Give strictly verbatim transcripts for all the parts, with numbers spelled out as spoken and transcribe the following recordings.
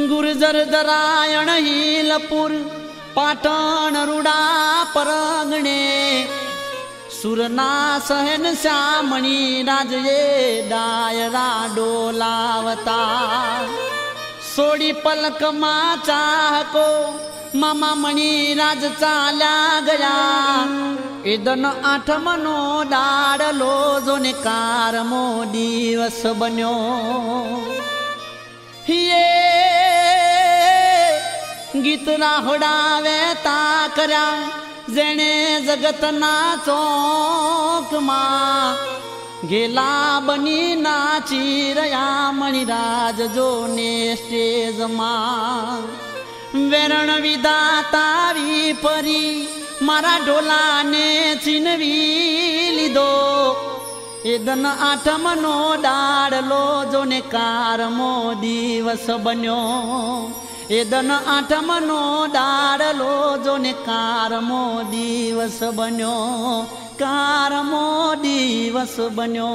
गुर्जर दरायण हिलपूर पाटण रुडा परगणे सुरना सहन श्यामणी राजये डायरा डोलावता सोडी पलक मा चाहको मामा मणी राज चाल्या गया ईदन आठमनो डाडलो जोने कारमो दिवस बन्यो ये गीत राहोडावे ता कर्या जेणे जगतना चौक मा गेला बनी नाची रया मणिराज जोने स्टेज मा वेरण विदाता विपरी मारा ढोलाने चिनवी लीधो एदन आठमनो डाडलो जोने कारमो दिवस बन्यो एदन आठमनो डाडलो जोने कारमो दिवस बन्यो कारमो दिवस बन्यो।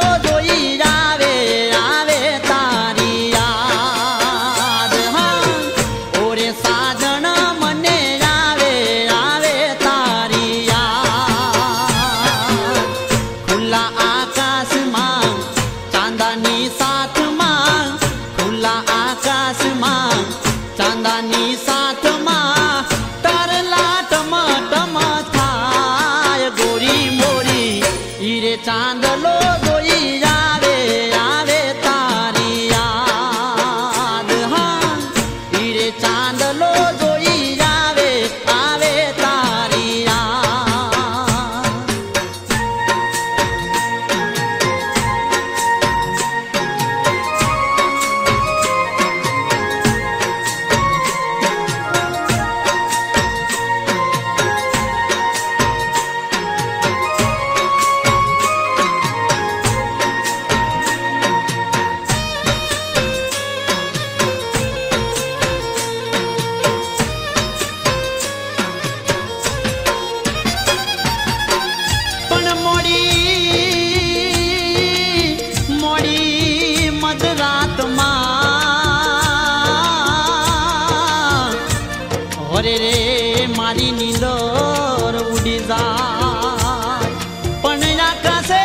જોઈ આવે આવે તારી યાદ હા ઓરે સાજણ મને આવે આવે તારી યાદ ખુલ્લા આકાશમાં ચાંદાની સાથમાં ખુલ્લા આકાશમાં ચાંદાની સાથમાં તારલા ટમ ટમ થાય ગોરી મોરી ઈરે ચાંદલો જોઈ આવે આવે તારી યાદ હા ઈરે ચાંદલો જોઈ આવે આવે તારી યાદ પણ મોડી મોડી મધરાતમાં હોરે રે મારી નીંદર ઉડી જાય પણ આકાશે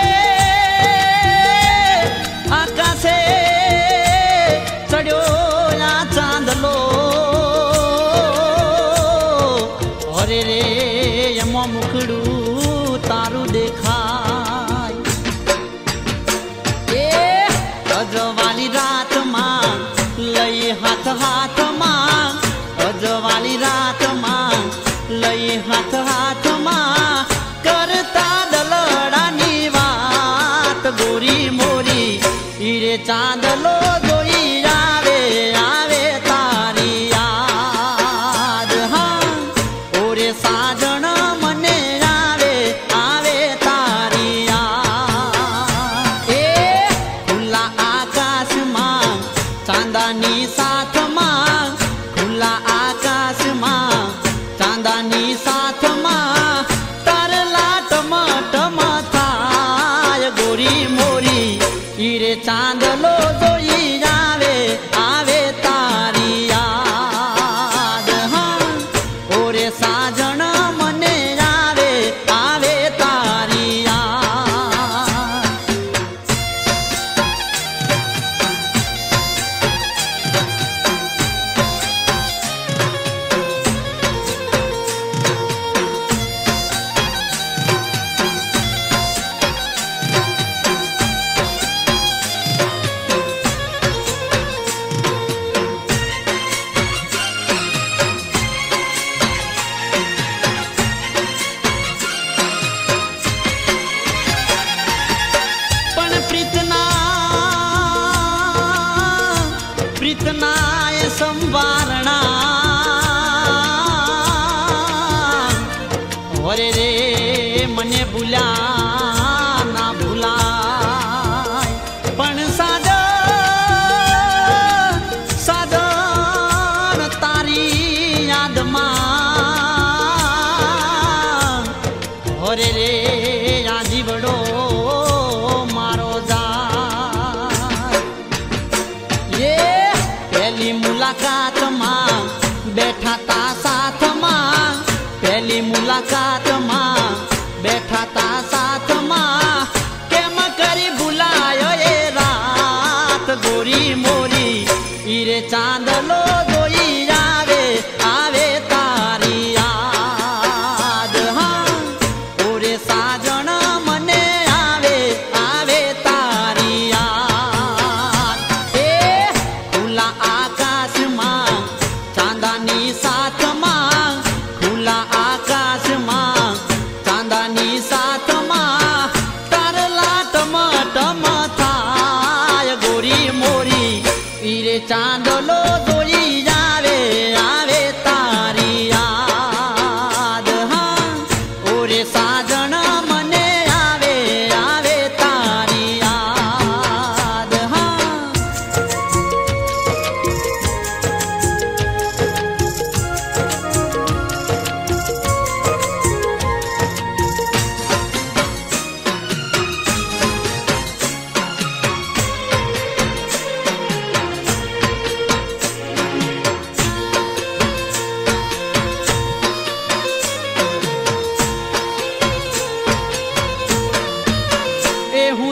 આકાશે ચડ્યો આ ચાંદલો હોરે રે એમાં મુખડું તારું દેખાય એ અજવાળી રાતમાં લઈ હાથ હાથમાં અજવાળી રાતમાં લઈ હાથ હાથમાં કરતા દલડાની વાત ગોરી મોરી ઈરે ચાંદલો જોઈ આવે આવે તારી યાદ હા ઓરે સાજણ મને આવે આવે તારી યાદ એ ખુલ્લા આકાશમાં ચાંદાની સાથમાં ખુલ્લા આકાશમાં ચાંદાની સાથમાં તારલા ટમ ટમ થાય ગોરી મોરી ઈરે ચાંદલો જોઈ આવે આવે તારી યાદ હા ઓરે સાજણ મને આવે આવે તારી યાદ પણ પ્રીતના પ્રીતના એ સંવારણા હોરે રે મને ભૂલ્યા ના ભૂલાય પણ સાજણ સાજણ તારી યાદમાં હોરે રે આ જીવડો મારો જાય એ પહેલી મુલાકાતમાં બેઠા તા સાથમાં પહેલી મુલાકાતમાં બેઠા તા સાથમાં કેમ કરી ભૂલાયો એ રાત ગોરી મોરી ઈરે ચાંદલો જોઈ આવે આવે તારી યાદ હા ઓરે સાજણ મને આવે આવે તારી યાદ એ ખુલ્લા આકાશમાં ચાંદાની સાથમાં ખુલ્લા આકાશમાં ચાંદાની સાથમાં તારલા ટમ ટમ થાય ગોરી મોરી ઈરે ચાંદલો જોઈ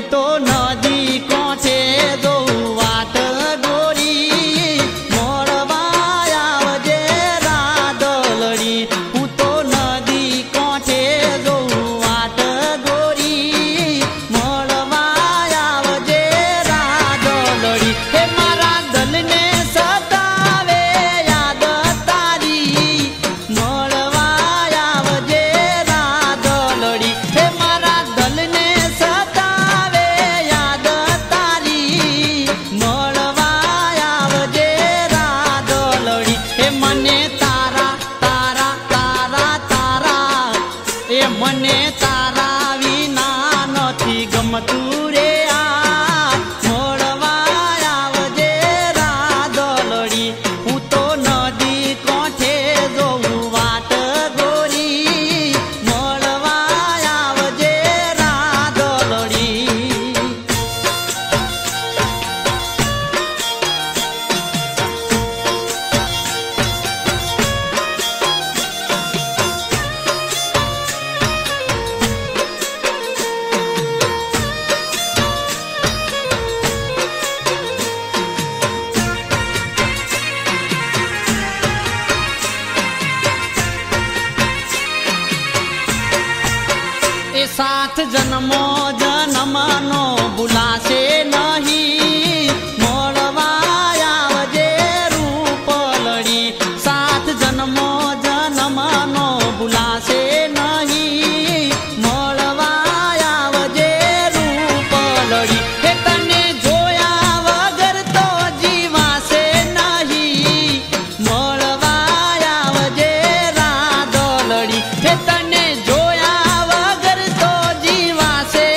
તો નદી કોઠે જોઉં વાટ ગોરી મળવા આવજે રાધલડી હું તો નદી કોઠે જોઉં વાટ ગોરી મળવા આવજે રાધલડી હે મારા દલને સતાવે યાદ તારી મળવા આવજે રાધલડી હે મારા દલને સતાવે યાદ તારી મળવા આવજે રાધલડી હે મને તારા તારા તારા તારા એ મને તારા વિના નથી ગમતું રે આ મળવા આવજે રાધલડી હું તો નદી કોઠે જોઉં વાટ ગોરી મળવા આવજે રાધલડી એ સાત જન્મો જન્મનો ભૂલાશે નહીં મળવા આવજે રૂપલડી સાત જન્મો જન્મનો ભૂલાશે નહીં મળવા આવજે રૂપલડી હે તને જોયા વગર તો જીવાશે નહીં મળવા આવજે રાધલડી હે તને જોયા વગર તો જીવાશે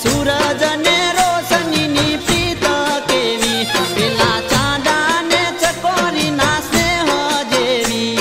સૂરજ ને રોશનીની પ્રીત કેવી, પેલા ચાંદા ને ચકોરીના સ્નેહ જેવી.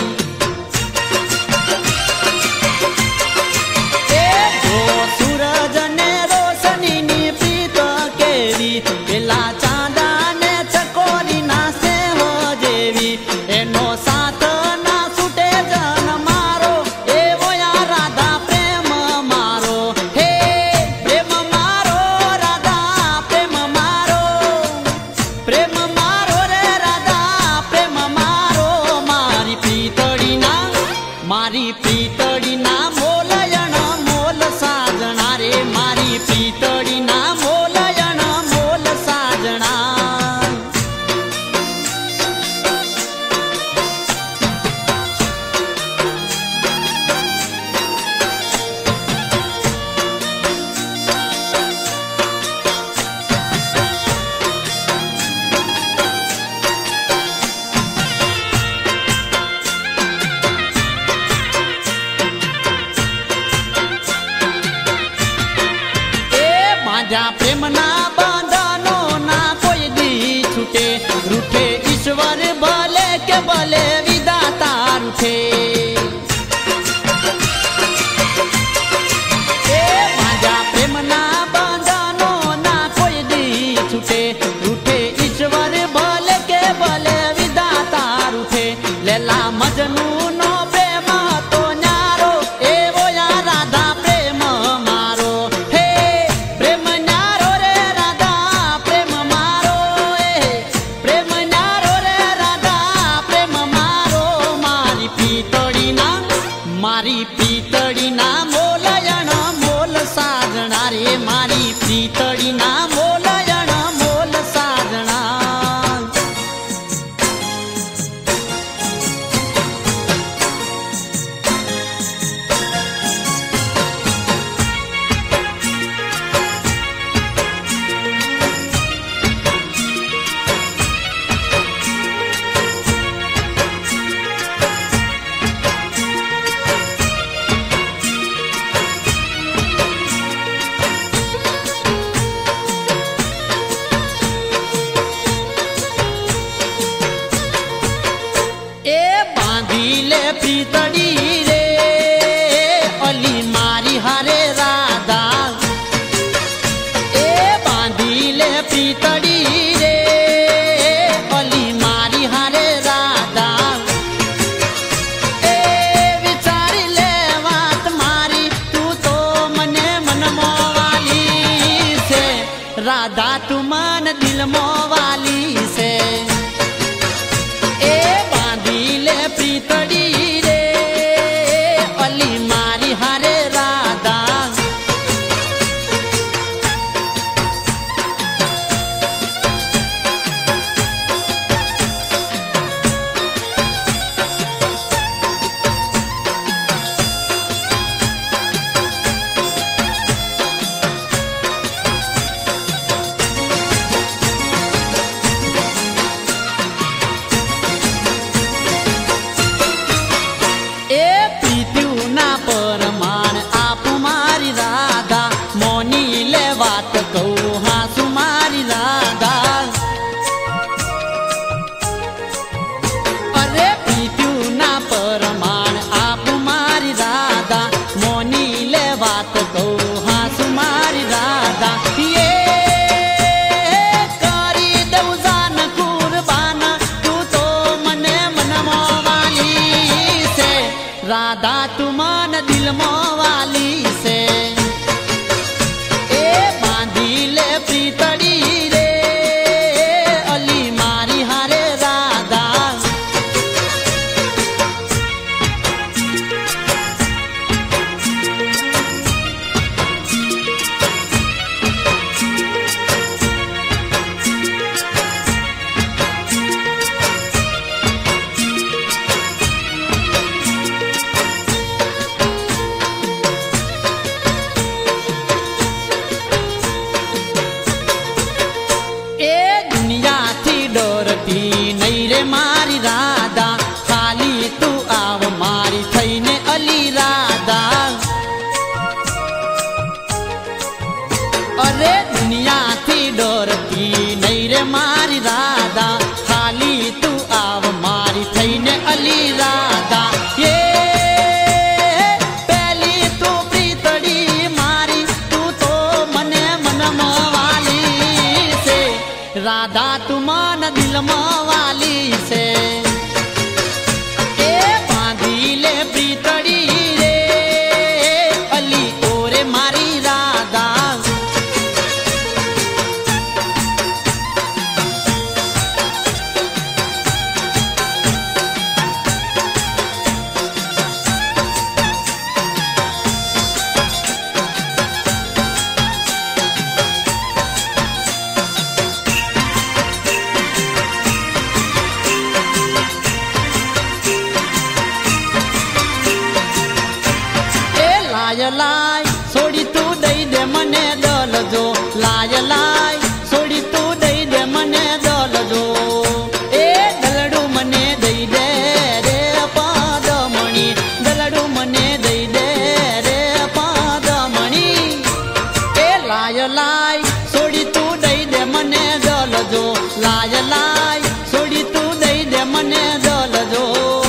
એ જો સૂરજ ને રોશનીની પ્રીત કેવી, પેલા ચાંદા ને ચકોરીના સ્નેહ જેવી. એનો સાથ ના છૂટે જન મારો, એવો યા રાધા પ્રેમ મારો. હે પ્રેમ મારો રાધા પ્રેમ મારો, પ્રેમ મારો રે રાધા પ્રેમ મારો. મારી પ્રીતડીના મારી પ્રીતડીના મોલયણ મોલ સાજણા રે, મારી પ્રીતડીના મોલયણ મોલ સાજણા. જ્યાં પ્રેમના બંધનો ના કોઈ દી છૂટે, રૂઠે ઈશ્વર ભલે કે ભલે વિધાતા રૂઠે. એ જ્યાં પ્રેમના બંધનો ના કોઈ દી છૂટે, રૂઠે ઈશ્વર ભલે કે ભલે વિધાતા રૂઠે. લેલા મજનુ નો પ્રેમ હતો ન્યારો, એવો યા રાધા પ્રેમ મારો. હે પ્રેમ ન્યારો રે રાધા પ્રેમ મારો, એ પ્રેમ ન્યારો રે રાધા પ્રેમ મારો. મારી પ્રીતડીના મારી પ્રીતડીના મોલયણ મોલ સાજણા રે, મારી પ્રીતડીના મોલયણ મોલ સાજણા. એ બાંધી લે પ્રીતડી રે અલી મારી હારે રાધા. એ બાંધી લે પ્રીતડી રે અલી મારી હારે રાધા. એ વિચારી લે વાત મારી, તું તો મને મનમાં વાલી છે રાધા, તું મન દિલમાં વાલી છે. એ બાંધી લે પ્રીતડી રે અલી મારી હારે રાધા. એ પ્રીત્યુના પરમાણ આપ મારી રાધા, મોની લે વાત કહું હાસુ મારી રાધા. અરે પ્રીત્યુના પરમાણ આપ મારી રાધા, મોની લે વાત કહું હાસુ મારી રાધા. એ કરી દઉં જાન કુરબાન, તું તો મને મનમાં વાલી છે રાધા, તું મન દિલમાં વાલી છે. એ બાંધી લે પ્રીતડી રે અલી મારી હારે રાધા. अरे दुनिया थी डरती नहीं रे मारी राधा खाली तू आव मारी थई ने अली राधा ये पहली तू प्रीतड़ी मारी तू तो मने मन वाली से राधा तू मन दिल वाली से ए बांधी ले प्रीतड़ी रे अली ओरे मारी राधा लाय लाय सोड़ी तू दई दे मने दल जो लाय लाय सोड़ी तू दई दे मने दल जो ए दलड़ू मने दई दे रे पाद मणि दलड़ू मने दई दे रे पाद मणि ए लाय लाय सोड़ी तू दई दे मने दल जो लाय लाय सोड़ी तू दई दे मने दल जो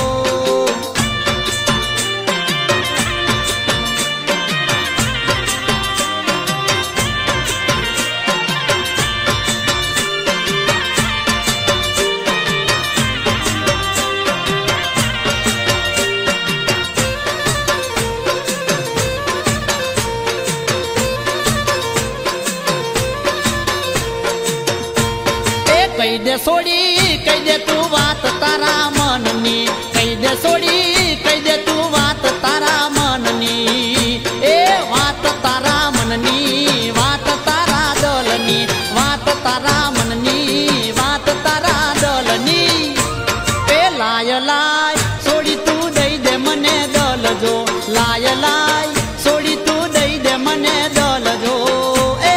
कही दे सोड़ी कही दे तू बात तारा मननी कही दे सोड़ी कही दे तू बात तारा मननी ए बात तारा मननी बात तारा दलनी बात तारा मननी बात तारा दलनी ए लाय लाय सोड़ी तू दई दे मने दल जो लाय लाय सोड़ी तू दई दे मने दल जो ए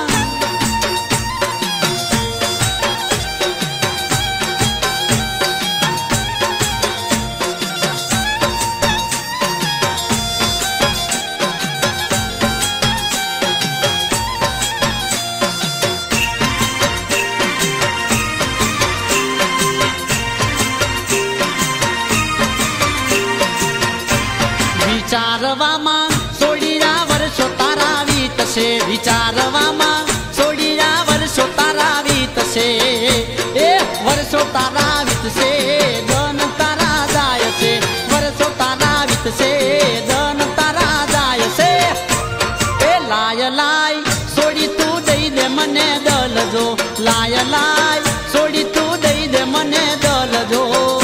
विचारवामा सोडीरा वर्षो तारा वीतसे विचारवामा सोडीरा वर्षो तारा वीतसे ए वर्षो तारा वीतसे दन तारा जायसे वर्षो तारा वीतसे दन तारा जायसे ए लाय लाय सोडी तू दई दे मने दल जो लाय लाय सोडी तू दई दे मने दल जो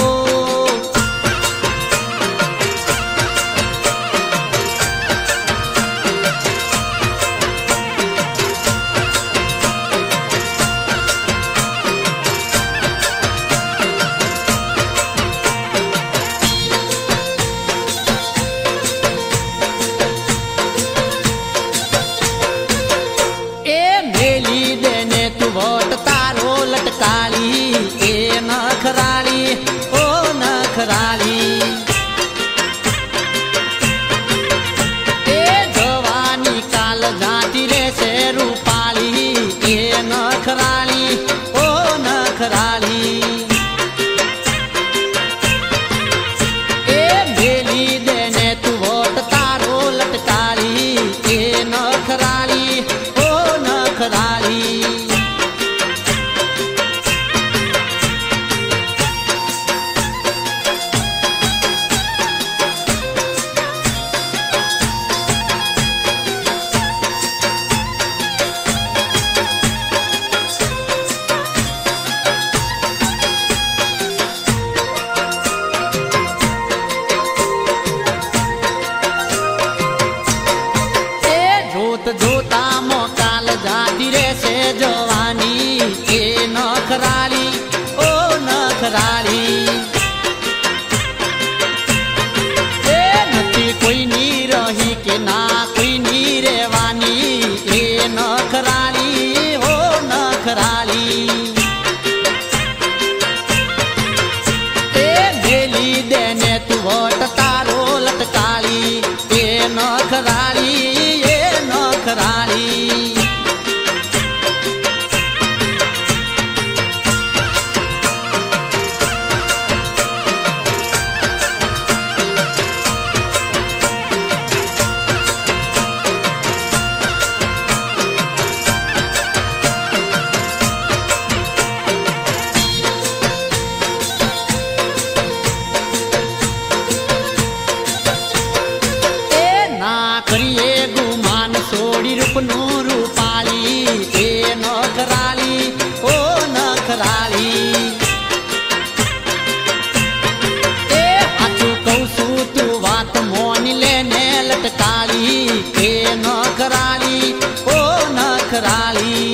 लटकाली ए नखराली ओ नखराली ए जवानी काल जाती रे से रूपाली ए नखराली ओ नखराली ए बेली देने तू वोट तारो लटकाली ए नखराली ओ नखराली जोता मोकाल जाती रे से जवानी ए नखराली ओ नखराली ए नती कोई नी रही के ना कोई नी रेवानी ए नखराली ओ नखराली ए बेली देने तू वोट तारो लटकाली ए नखराली नखराली નખરાળી ઓ નખરાળી